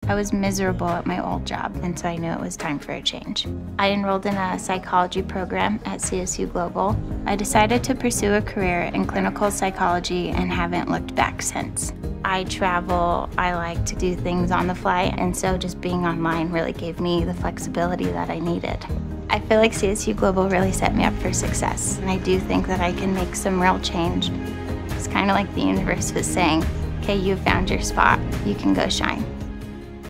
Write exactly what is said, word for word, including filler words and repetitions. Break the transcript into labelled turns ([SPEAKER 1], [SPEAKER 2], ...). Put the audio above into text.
[SPEAKER 1] I was miserable at my old job, and so I knew it was time for a change. I enrolled in a psychology program at C S U Global. I decided to pursue a career in clinical psychology and haven't looked back since. I travel, I like to do things on the fly, and so just being online really gave me the flexibility that I needed. I feel like C S U Global really set me up for success, and I do think that I can make some real change. It's kind of like the universe was saying, okay, you found your spot, you can go shine.